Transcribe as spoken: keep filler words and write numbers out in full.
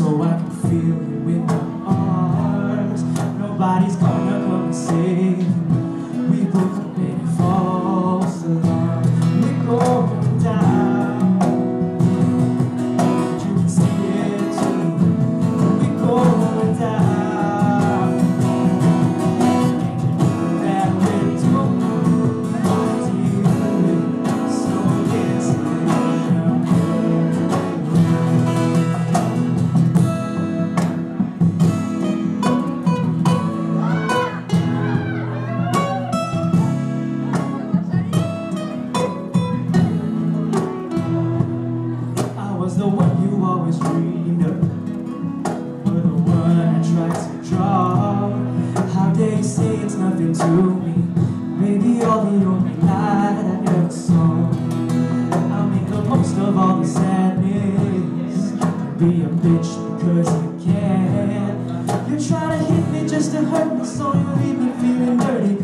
so I can feel you with my arms. Nobody's gonna come and save you. We both have been false alarm. We're going down. You can see it too. We're going down. That we're doing what you do. So yes, the one you always dreamed of, or the one I tried to draw. How they say it's nothing to me, maybe you're the only light I ever saw. I'll make the most of all the sadness, be a bitch because you can. You try to hit me just to hurt me, so you leave me feeling dirty.